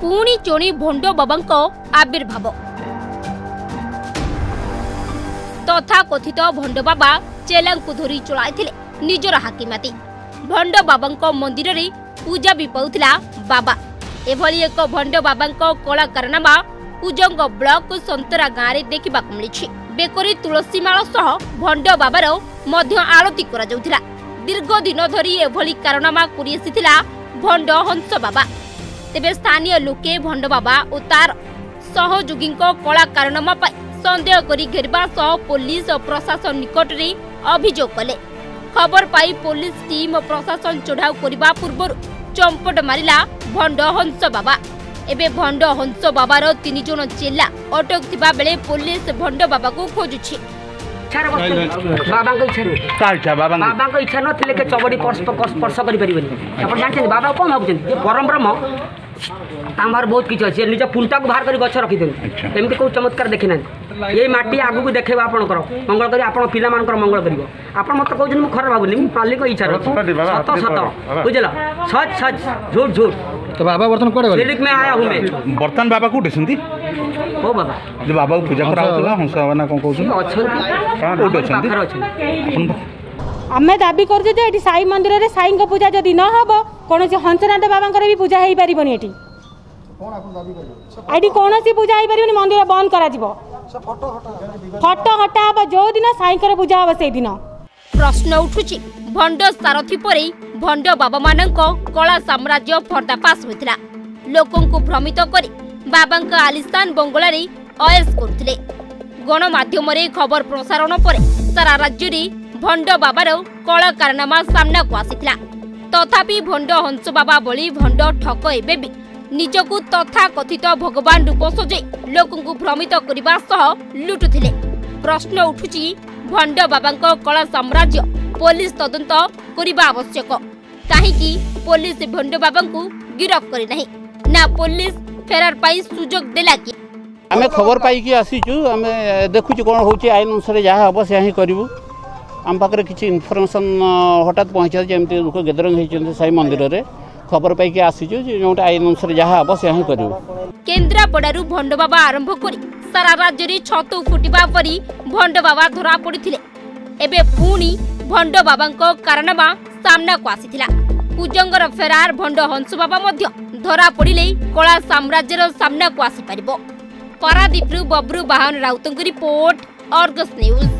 पुणी चोणी भंड बाबा आविर्भाव। तथा कथित भंड बाबा चेला धरी चलाई निजर हाकिमाती। भंड बाबा मंदिर रे पूजा भी पाउथिला बाबा। एभली एक भंड बाबा कला कारनामा कुजंग ब्लॉक संतरा गाँव में देखा मिली। बेकरी तुलसी माल सह भंड बाबार मध्य आरती करा जाउथिला। दीर्घ दिन धरी एभली कारनामा करि आसिथिला भंड हंस बाबा। तेबे स्थानीय लोके भंड बाबा और तार सहयोगी कला कारनामा पाई संदेह करी घेरबा सह पुलिस और प्रशासन निकट रे अभियोग कले। खबर पाई पुलिस टीम प्रशासन चढ़ाऊ करबा पूर्व चंपट मारिला भंड हंस बाबा। एबे भंड हंस बाबार 3 जन चेला अटक थिबा बेले पुलिस भंड बाबा को खोजुछि। बाबा को इच्छा नथिले के चबडी स्पर्श करि परिबनी। आपण जानछन बाबा कोन भाबुछन जे परम ब्रह्म तांबार बहुत किछ अछि। निज पुंटा को बाहर करी गछ रखि देन। एमति को चमत्कार देखि ना। ये माटी आगु को देखेबा आपण कर मंगल करी आपण पिला मान कर मंगल करिवो। आपण मत कहउछन मु खर भाबुनी मालिक को इच्छा रछि। सत सत बुझला सच सच झूठ झूठ। तो बाबा बर्तन कोडे गले दिल्ली में आया हूं मैं। बर्तन बाबा कोठे छंती? ओ बाबा जे बाबा को पूजा करा होतला हंस बाबा ना कोन कहउछन अछंती कोठे अछंती। आमे दाबी कर जे एठी साई मंदिर रे साई को पूजा जदी न हबो कोनोसी हंसनाथ बाबा कर भी पूजा हेई परिबनी। एठी कोन आपन दाबी करियो एठी कोनोसी पूजा हेई परिबनी। मंदिर बंद करा जिवो। फोटो हटा अब जो दिन साई कर पूजा हबो से दिन। प्रश्न उठुची भंड सारथी परे भंड बाबा मानक कला साम्राज्य पर्दाफाश होइतिला। लोकन को भ्रमित करी बाबा आलिशान बंगला रे अयस करथिले। गणमाध्यम रे खबर प्रसारण पर सारा राज्य रे भंड बाबार कला कारनामा सामना को आसिथिला। तथापि भंड हंस बाबा बली भंड ठक एबे भी निजकु तथा कथित भगवान रूप सजे लोकन को भ्रमित करबा सह लुटुथिले। प्रश्न उठुची भंड बाबा कला साम्राज्य पुलिस तदंत करबा आवश्यक। काहेकि पुलिस भंड बाबा को गिरफ्त करि नाही ना पुलिस फेरार पाई सुजोग देला कि? आमे खबर पाई कि आसीचु। आमे देखुछु कोन होची आइन अनुसार जहा हबो से ही करिवु। आम पाखरे किछि इन्फॉर्मेशन हठात पहुंचा जेमति लोक गेदरंग हेचन साई मंदिर रे खबर पाई कि आसीचु जोटा आइन अनुसार जहा हबो से ही करिवु। केन्द्रापड़ारू भंड बाबा आरंभ करी सारा राज्य रे छतु फुटिबा परी भंड बाबा धरा पड़िथिले। एबे पुणी भंड बाबा कारनामा सामना को आसिथिला। कुजंगर फेरार भंड हंस बाबा मध्य धरा पड़िले कला साम्राज्यर सामना को आसी परिबो। पारादीपरू बब्रू बाहन राउतंग रिपोर्ट, अर्गस न्यूज।